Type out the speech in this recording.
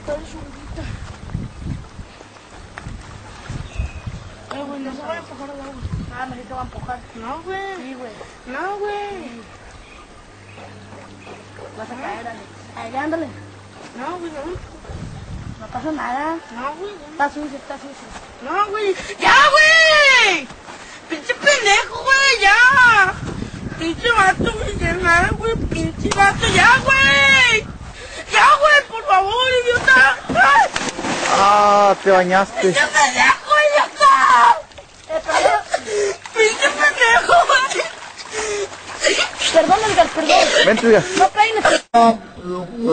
está de subidita. Güey, no se vaya a empujar al agua. Ah, me te va a empujar. No, güey. Sí, güey. No, güey. Vas a caer, Alex. Ahí, ándale. No, güey, no. No pasa nada. No, güey. Está sucio, está sucio. No, güey. ¡Ya, güey! ¡Pinche pendejo, güey! ¡Ya! ¡Pinche vato, güey! ¡Ya nada, güey! ¡Pinche vato! ¡Ya, güey! ¡Ya, güey! ¡Por favor, idiota! ¡Ay! Ah, te bañaste. ¡Pinche pendejo, idiota! Perdón. ¡Pinche pendejo, güey! Perdón, Edgar, perdón. Vente, Edgar. No peines.